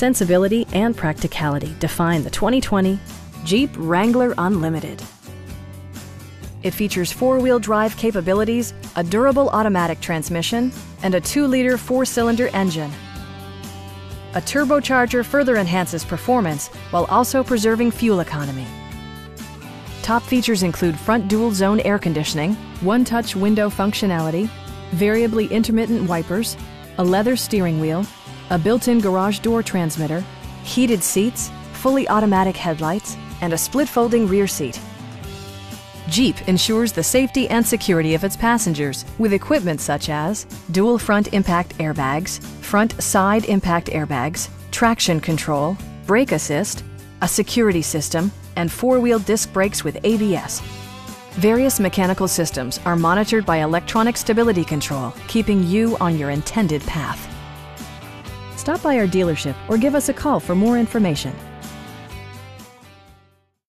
Sensibility and practicality define the 2020 Jeep Wrangler Unlimited. It features four-wheel drive capabilities, a durable automatic transmission, and a 2-liter 4-cylinder engine. A turbocharger further enhances performance while also preserving fuel economy. Top features include front dual-zone air conditioning, one-touch window functionality, variably intermittent wipers, a leather steering wheel, a built-in garage door transmitter, heated seats, fully automatic headlights, and a split-folding rear seat. Jeep ensures the safety and security of its passengers with equipment such as dual front impact airbags, front side impact airbags, traction control, brake assist, a security system, and 4-wheel disc brakes with ABS. Various mechanical systems are monitored by electronic stability control, keeping you on your intended path. Stop by our dealership or give us a call for more information.